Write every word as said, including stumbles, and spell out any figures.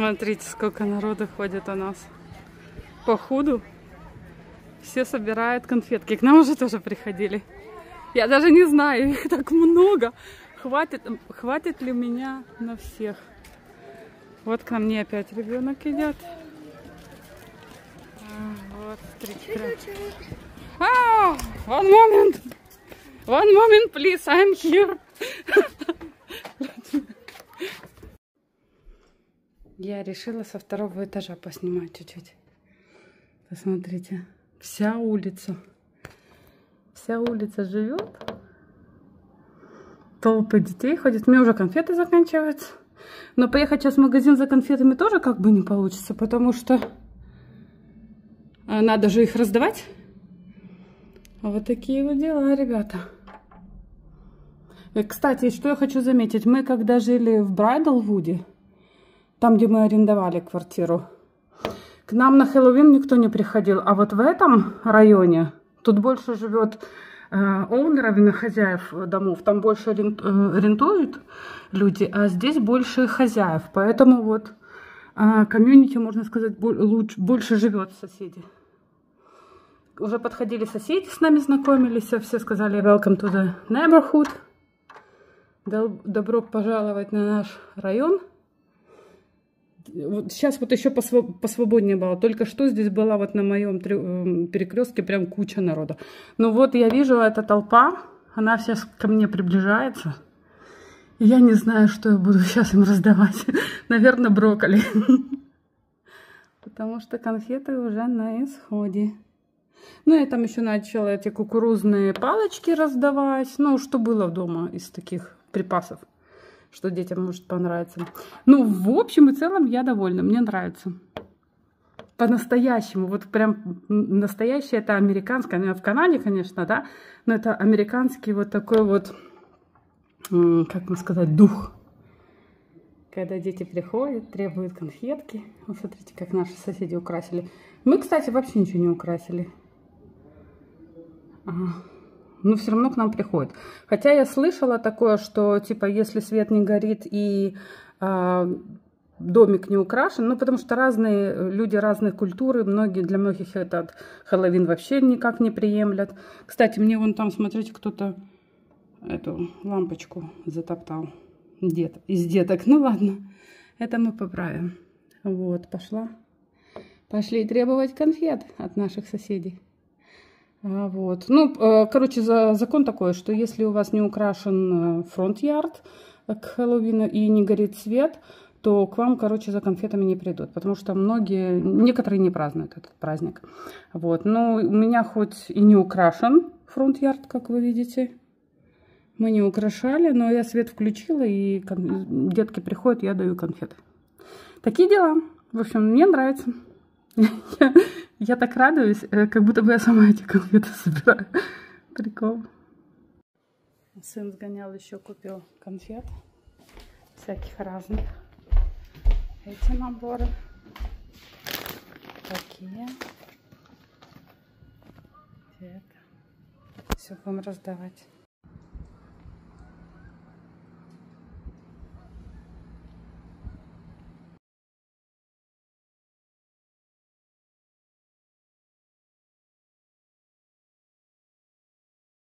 Смотрите, сколько народу ходит у нас. Походу все собирают конфетки. К нам уже тоже приходили. Я даже не знаю, их так много. Хватит, хватит ли меня на всех? Вот ко мне опять ребенок идет. А, вот, смотрите. А, one moment. One moment, please, I'm here. Я решила со второго этажа поснимать чуть-чуть. Посмотрите, вся улица. Вся улица живет. Толпы детей ходят. У меня уже конфеты заканчиваются. Но поехать сейчас в магазин за конфетами тоже как бы не получится, потому что надо же их раздавать. Вот такие вот дела, ребята. И, кстати, что я хочу заметить. Мы когда жили в Брайдалвуде, там, где мы арендовали квартиру, к нам на Хэллоуин никто не приходил. А вот в этом районе тут больше живет э, оунеров, хозяев домов. Там больше рент, э, рентуют люди, а здесь больше хозяев. Поэтому вот э, комьюнити, можно сказать, лучше, больше живет соседи. Уже подходили соседи, с нами знакомились. Все сказали welcome to the neighborhood. Добро пожаловать на наш район. Вот сейчас вот еще посвободнее было. Только что здесь была вот на моем перекрестке прям куча народа. Ну вот я вижу, эта толпа, она сейчас ко мне приближается. И я не знаю, что я буду сейчас им раздавать. Наверное, брокколи. Потому что конфеты уже на исходе. Ну, я там еще начала эти кукурузные палочки раздавать. Ну, что было дома из таких припасов, что детям может понравиться. Ну, в общем и целом я довольна, мне нравится. По-настоящему, вот прям настоящее, это американское, ну, в Канаде, конечно, да, но это американский вот такой вот, как вам сказать, дух. Когда дети приходят, требуют конфетки. Вот смотрите, как наши соседи украсили. Мы, кстати, вообще ничего не украсили. Ага. Но все равно к нам приходят. Хотя я слышала такое, что типа если свет не горит и э, домик не украшен, ну потому что разные люди разной культуры, многие, для многих этот Хэллоуин вообще никак не приемлят. Кстати, мне вон там, смотрите, кто-то эту лампочку затоптал. Дет, из деток. Ну ладно, это мы поправим. Вот, пошла. Пошли требовать конфет от наших соседей. А, вот. Ну, короче, за, закон такой, что если у вас не украшен фронт-ярд к Хэллоуину и не горит свет, то к вам, короче, за конфетами не придут. Потому что многие, некоторые не празднуют этот праздник. Вот. Но у меня хоть и не украшен фронт-ярд, как вы видите. Мы не украшали, но я свет включила, и детки приходят, я даю конфеты. Такие дела. В общем, мне нравится. Я, я так радуюсь, как будто бы я сама эти конфеты собираю. Прикол. Сын сгонял, еще купил конфет. Всяких разных. Эти наборы. Такие. Это. Все будем раздавать.